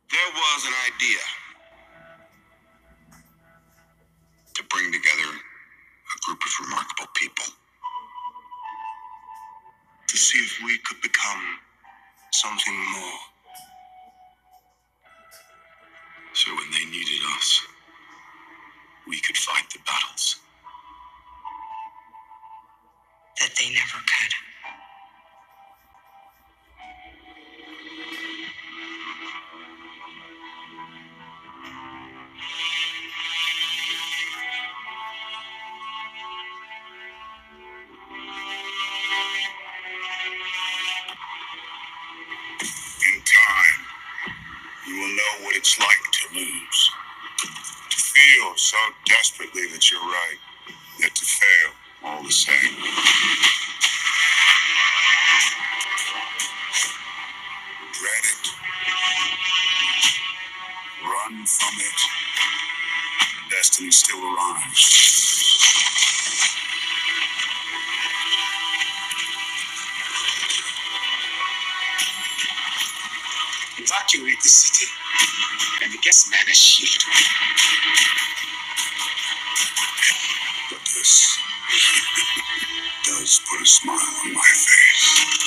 There was an idea to bring together a group of remarkable people to see if we could become something more. So when they needed us, we could fight the battles that they never could. In time, you will know what it's like to lose. To feel so desperately that you're right, yet to fail all the same. Dread it, run from it, destiny still arrives. Evacuate the city and the guest man a shield. But this does put a smile on my face.